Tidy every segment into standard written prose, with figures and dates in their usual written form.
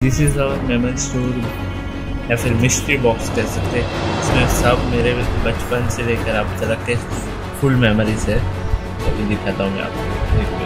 This is our memory store या फिर mystery box कह सकते हैं। इसमें सब मेरे बचपन से लेकर अब तक के फुल मेमोरीज है। अभी दिखाता हूँ मैं आपको, देखिए।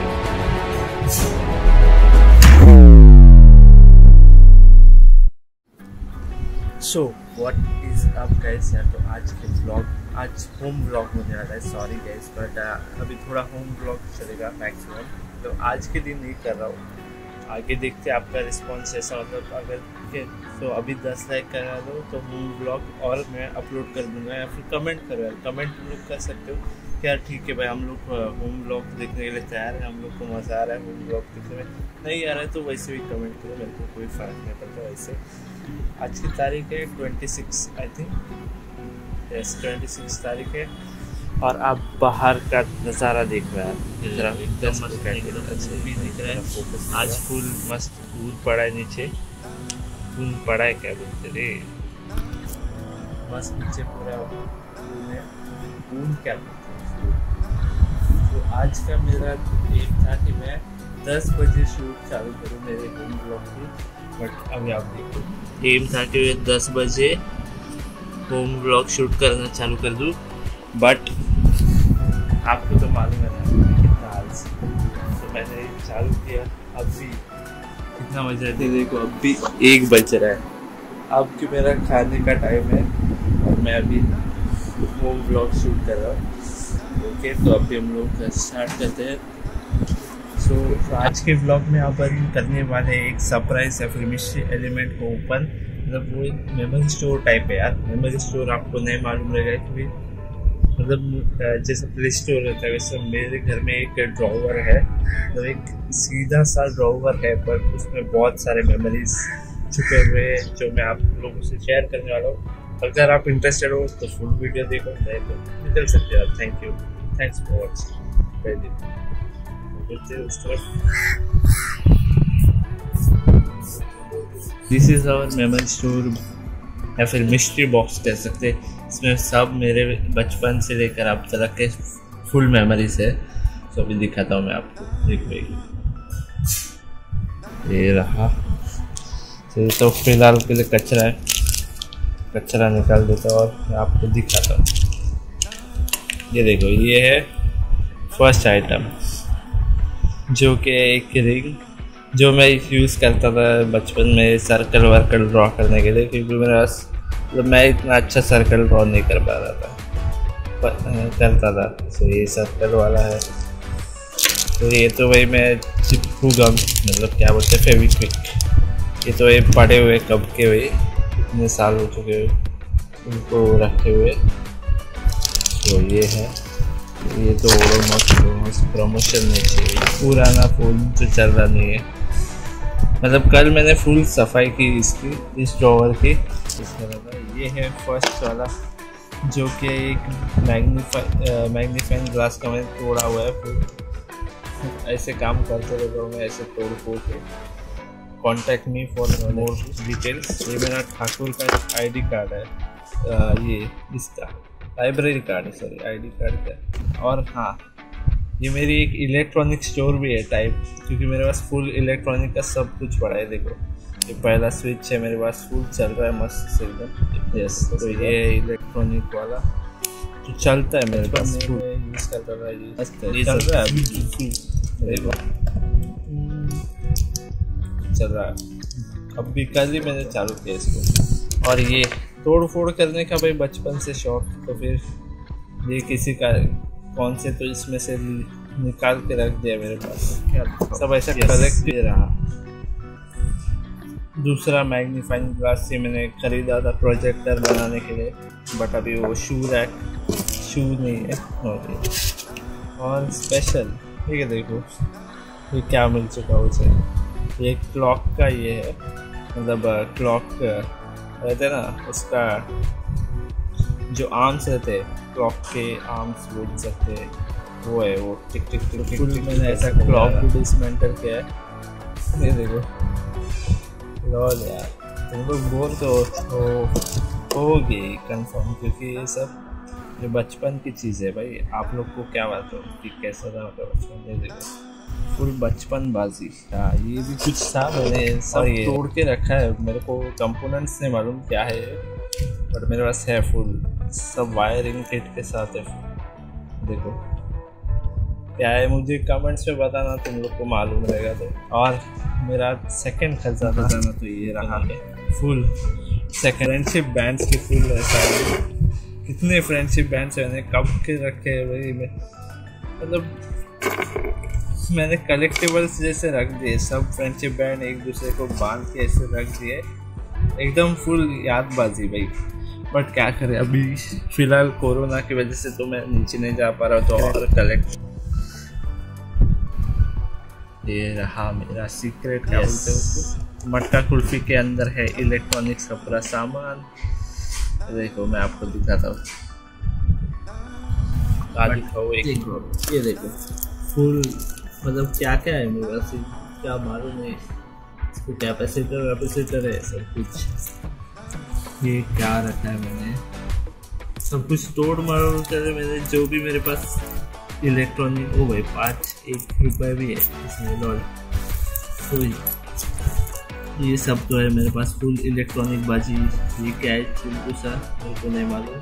So what is up guys यार, तो आज के ब्लॉग आज होम ब्लॉग होने वाला है। सॉरी गाइस, बट अभी थोड़ा होम ब्लॉग चलेगा मैक्सिमम, तो आज के दिन नहीं कर रहा हूँ। आगे देखते हैं आपका रिस्पांस ऐसा, मतलब अगर तो अभी 10 लाइक करा दो तो होम ब्लॉग और मैं अपलोड कर दूंगा, या फिर कमेंट करो यार, कमेंट तुम लोग कर सकते हो कि यार ठीक है भाई, हम लोग होम ब्लॉग देखने के लिए तैयार है, हम लोग को मज़ा आ रहा है होम ब्लॉग देखने में। नहीं आ रहा है तो वैसे भी कमेंट करो, मेरे को कोई फ़र्क नहीं पड़ता। वैसे आज की तारीख है 26 आई थिंक, यस 26 तारीख है, और आप बाहर का नज़ारा देख रहे हैं, एकदम मस्त दिख रहा है। आज फुल मस्त फूल पड़ा है नीचे, फूल पड़ा है क्या बोलते रे, मस्त नीचे पूरा फूल है, फूल क्या बोलते हैं। तो आज का मेरा एम था कि मैं 10 बजे शूट चालू करूँ मेरे होम ब्लॉग की, बट अभी आप देखो, एम था कि 10 बजे होम ब्लॉग शूट करना चालू कर दूँ, बट आपको तो मालूम है ना कितना आलसी, तो मैंने चालू किया। अभी कितना बज रहा है देखो, अभी 1 बज रहा है, अब कि मेरा खाने का टाइम है और मैं अभी होम ब्लॉग शूट कर रहा हूँ। ओके, तो अभी हम लोग स्टार्ट करते हैं। सो आज के ब्लॉग में अपन करने वाले एक सरप्राइज या फिर मिस्ट्री एलिमेंट को ओपन, मतलब वो एक मेमोरी स्टोर टाइप है यार। मेमोरी स्टोर आपको नहीं मालूम रहेगा कि मतलब जैसे प्ले स्टोर रहता है, वैसे मेरे घर में एक ड्रॉवर है, तो एक सीधा सा ड्रॉवर है, पर उसमें बहुत सारे मेमोरीज छुपे हुए हैं जो मैं आप लोगों से शेयर करने वाला हूँ। अगर आप इंटरेस्टेड हो तो फुल वीडियो देखो, नहीं तो निकल सकते हो। Thank you, thanks for watching. उस तरफ this is our memory store या फिर मिस्ट्री बॉक्स कह सकते हैं। इसमें सब मेरे बचपन से लेकर अब तक के फुल मेमोरीज है। तो अभी दिखाता हूँ मैं आपको, देखिए ये रहा। तो फिलहाल के लिए कचरा है, कचरा निकाल देता हूँ और मैं आपको दिखाता हूँ। ये देखो, ये है फर्स्ट आइटम, जो कि एक रिंग, जो मैं यूज़ करता था बचपन में सर्कल वर्कल ड्रॉ करने के लिए, क्योंकि मेरे पास मैं इतना अच्छा सर्कल ड्रॉ नहीं कर पा रहा था, करता था। तो ये सर्कल वाला है, तो ये तो भाई मैं चिपकूंगा, मतलब क्या बोलते हैं, फेविक्विक। ये तो ये पड़े हुए कब के हुए, इतने साल हो चुके हुए उनको रखे हुए। तो ये है, ये तो ऑलमोस्ट प्रमोशन नहीं चाहिए, पुराना फ़ोन जो चल रहा नहीं है। मतलब कल मैंने फुल सफाई की इसकी, इस ड्रॉवर की। ये है फर्स्ट वाला, जो कि एक मैग्नीफाइंग ग्लास का मैंने तोड़ा हुआ है फुल। ऐसे काम करते रहता हूँ मैं, ऐसे तोड़ फोड़ के। Contact me for more details. ये मेरा ठाकुर का आईडी कार्ड है, ये इसका लाइब्रेरी कार्ड है, सॉरी आईडी कार्ड का। और हाँ, ये मेरी एक इलेक्ट्रॉनिक स्टोर भी है टाइप, क्योंकि मेरे पास फुल इलेक्ट्रॉनिक का सब कुछ पड़ा है। देखो, ये पहला स्विच है मेरे पास, फुल चल रहा है मस्त से एकदम। यस, तो ये है इलेक्ट्रॉनिक वाला, तो चलता है मेरे पास, यूज़ करता था ये चल रहा है। देखो चल रहा है, अब भी कल ही मैंने चालू किया इसको। और ये तोड़ फोड़ करने का भाई बचपन से शौक, तो फिर ये किसी का कौन से तो इसमें से निकाल के रख दिया मेरे पास, क्या सब ऐसा कलेक्ट भी रहा। दूसरा मैग्नीफाइंग ग्लास से मैंने ख़रीदा था प्रोजेक्टर बनाने के लिए, बट अभी वो शू नहीं है। और स्पेशल ठीक है, देखो ये क्या मिल चुका उसे, ये क्लॉक का ये है, मतलब क्लॉक रहते ना, उसका जो आर्म्स रहते हैं, क्लॉक के आर्म्स बोल सकते हैं, वो है वो टिक टिक टिक टिक। मैंने ऐसा क्लॉक को डिसमेंटल किया है। ये देखो, लॉल यार, तुम लोग बोल तो हो गई कंफर्म, क्योंकि ये सब जो बचपन की चीज़ है भाई। आप लोग को क्या बात हो कि कैसा था आपका बचपन? ये देखो, फुल बचपन बाजी। ये भी कुछ था, मैंने सब तोड़ के रखा है। मेरे को कंपोनेंट्स नहीं मालूम क्या है ये, बट मेरे पास है फुल सब वायरिंग किट के साथ है। देखो क्या है, मुझे कमेंट्स में बताना, तुम लोग को मालूम रहेगा तो। और मेरा सेकंड खर्चा बताना तो ये रहा है फुल सेकंड फ्रेंडशिप बैंड्स की फुल ऐसा है। कितने फ्रेंडशिप बैंड्स मैंने कब के रखे हैं भाई, मतलब मैंने कलेक्टिबल्स जैसे रख दिए सब फ्रेंडशिप बैंड, एक दूसरे को बांध के ऐसे रख दिए, एकदम फुल यादबाजी भाई। बट क्या करें, अभी फिलहाल कोरोना की वजह से तो मैं नीचे नहीं जा पा रहा, तो और कलेक्ट। ये रहा मेरा सीक्रेट, क्या बोलते हैं उसको, मटका कुल्फी के अंदर है इलेक्ट्रॉनिक्स का पूरा सामान। देखो मैं आपको दिखाता हूँ, ये देखो फुल, मतलब क्या क्या है मेरे पास क्या मालूम है। इसको कैपेसिटर है सब कुछ। ये क्या रखा है मैंने, सब कुछ तोड़ मारो करे मैंने, जो भी मेरे पास इलेक्ट्रॉनिक। ओ भाई 1 रुपये भी है इसमें लॉल। तो ये सब तो है मेरे पास फुल इलेक्ट्रॉनिक बाजी। ये क्या है चिंटू सा, मेरे को नहीं मालूम,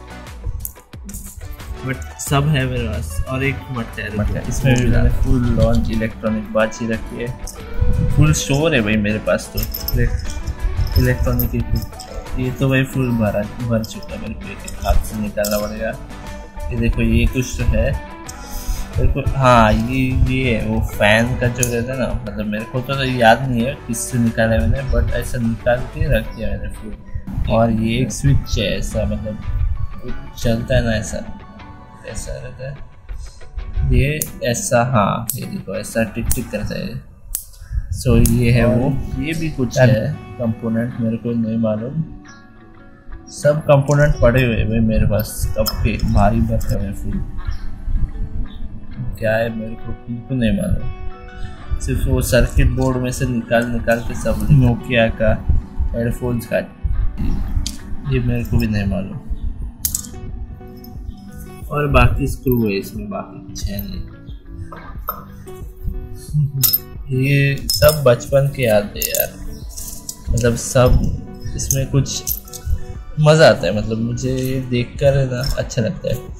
बट सब है मेरे पास। और एक मटका है, इसमें भी मैंने फुल लॉन्च इलेक्ट्रॉनिक बाजी रखी है। फुल स्टोर है भाई मेरे पास तो इलेक्ट्रॉनिक की। ये तो भाई फुल भर चुका है, मेरे को एक हाथ से निकालना पड़ेगा। ये देखो ये कुछ तो है देखो। हाँ ये वो फैन का जो रहता है ना, मतलब मेरे को तो याद नहीं है किससे निकाला मैंने, बट ऐसा निकाल के रख दिया मैंने फुल। और ये एक स्विच है ऐसा, मतलब चलता है ना ऐसा रहता है ये ऐसा। हाँ ये देखो ऐसा टिक टिक करता है। सो ये है वो, ये भी कुछ है कंपोनेंट, मेरे को नहीं मालूम। सब कंपोनेंट पड़े हुए भाई मेरे पास, कब के भारी रखे हुए फुल। क्या है मेरे को बिल्कुल नहीं मालूम, सिर्फ वो सर्किट बोर्ड में से निकाल के सब। नोकिया का हेडफोन्स का, ये मेरे को भी नहीं मालूम। और बाकी स्क्रू है इसमें, बाकी कुछ है नहीं। ये सब बचपन की याद है यार, मतलब सब इसमें कुछ मज़ा आता है, मतलब मुझे ये देख कर ना अच्छा लगता है।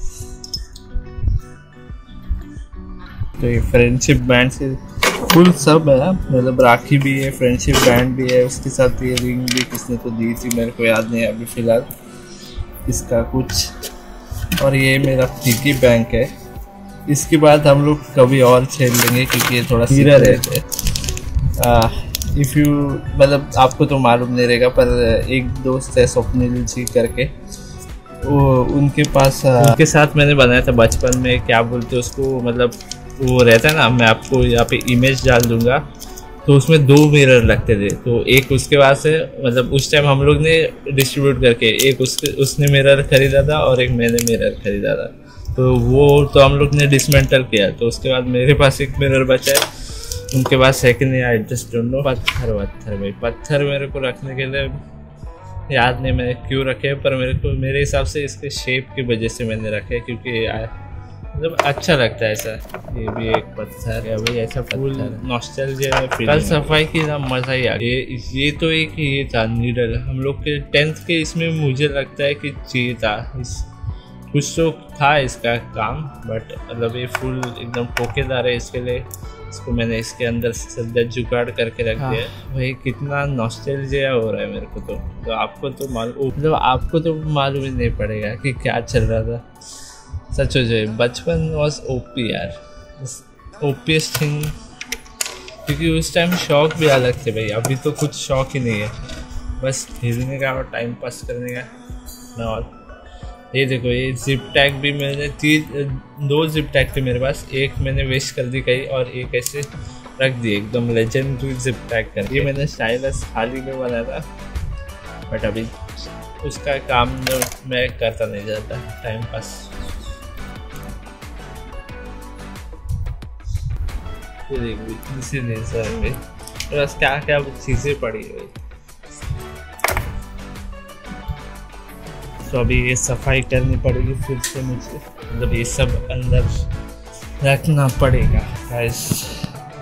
तो ये फ्रेंडशिप बैंड से फुल सब है, मतलब राखी भी है, फ्रेंडशिप बैंड भी है, उसके साथ ये रिंग भी किसने तो दी थी, मेरे को याद नहीं है अभी फ़िलहाल इसका कुछ। और ये मेरा पिगी बैंक है, इसके बाद हम लोग कभी और खेल लेंगे क्योंकि ये थोड़ा सीधा रहता है। इफ़ यू, मतलब आपको तो मालूम नहीं रहेगा, पर एक दोस्त है स्वप्निल जी करके, वो उनके पास उनके साथ मैंने बनाया था बचपन में। क्या बोलते उसको, मतलब वो रहता है ना, मैं आपको यहाँ पे इमेज डाल दूंगा। तो उसमें 2 मिरर लगते थे, तो एक उसके पास है, मतलब उस टाइम हम लोग ने डिस्ट्रीब्यूट करके, एक उसने मिरर खरीदा था और एक मैंने मिरर खरीदा था। तो वो तो हम लोग ने डिसमेंटल किया, तो उसके बाद मेरे पास एक मिरर बचा है, उनके पास है कि नहीं आई जस्ट डोंट नो। पत्थर भाई, पत्थर मेरे को रखने के लिए याद नहीं मैंने क्यों रखे, पर मेरे हिसाब से इसके शेप की वजह से मैंने रखे, क्योंकि मतलब अच्छा लगता है ऐसा। ये भी एक पत्थर है भाई, ऐसा फुल नॉस्टैल्जिया है। कल सफाई की ना मज़ा ही आ गया। ये तो एक ये था नीडल, हम लोग के 10th के इसमें मुझे लगता है कि चाहिए था, कुछ तो था इसका काम, बट मतलब ये फुल एकदम ठोकेदार है। इसके लिए इसको मैंने इसके अंदर सद्दा जुगाड़ करके रख दिया है। भाई कितना नॉस्टैल्जिया हो रहा है मेरे को तो आपको तो मालूम, मतलब आपको तो मालूम ही नहीं पड़ेगा कि क्या चल रहा था। सच हो जाए, बचपन वॉज ओपी यार, ओपीएस्ट थिंग, क्योंकि उस टाइम शौक भी अलग थे भाई। अभी तो कुछ शौक ही नहीं है, बस खेलने का और टाइम पास करने का। और ये देखो, ये जिप टैग भी मैंने 2 जिप टैग थे मेरे पास, एक मैंने वेस्ट कर दी कहीं और एक ऐसे रख दी, एकदम लेजेंडरी जिप टैग कर। ये मैंने स्टाइलस हाल ही में बनाया था, बट अभी उसका काम मैं करता नहीं जाता, टाइम पास। इसीलिए सर भाई बस क्या क्या चीज़ें पड़ी है भाई। तो अभी ये सफाई करनी पड़ेगी फिर से मुझे, मतलब ये सब अंदर रखना पड़ेगा गाइस।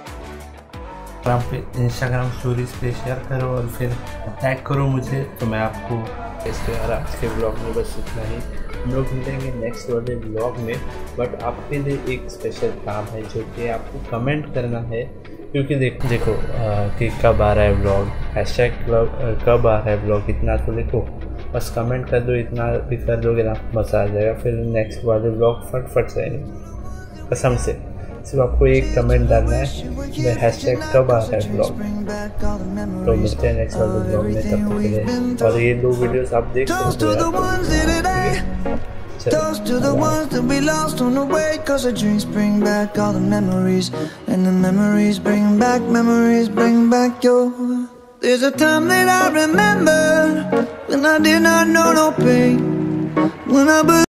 इंस्टाग्राम स्टोरीज पे शेयर करो और फिर टैग करो मुझे। तो मैं आपको इसके यार आज के ब्लॉग में बस इतना ही। हम लोग मिलेंगे नेक्स्ट वाले ब्लॉग में, बट आपके लिए एक स्पेशल काम है जो कि आपको कमेंट करना है, क्योंकि देखो कि कब आ रहा है ब्लॉग, हैशटैग कब आ रहा है ब्लॉग, इतना तो देखो बस कमेंट कर दो। इतना भी कर दोगे ना मज़ा आ जाएगा, फिर नेक्स्ट वाले ब्लॉग फट जाएंगे कसम से। सिर्फ आपको एक कमेंट डालना है, मैं हैशटैग कब आ रहा है ब्लॉग। तो मिलते हैं नेक्स्ट वाले ब्लॉग में, तब तक के लिए। और ये 2 वीडियोस आप देख सकते हो। Toast to the ones that we lost on the way, 'cause the drinks bring back all the memories, and the memories bring back your. There's a time that I remember when I did not know no pain, when I